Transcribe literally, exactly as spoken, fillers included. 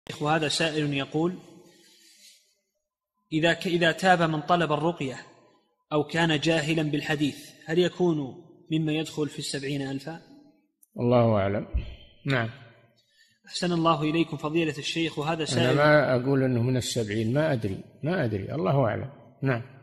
وهذا سائل يقول: إذا إذا تاب من طلب الرقية أو كان جاهلا بالحديث هل يكون مما يدخل في السبعين ألفا؟ الله أعلم. نعم. أحسن الله إليكم فضيلة الشيخ. وهذا سائل، أنا ما أقول أنه من السبعين، ما أدري ما أدري الله أعلم. نعم.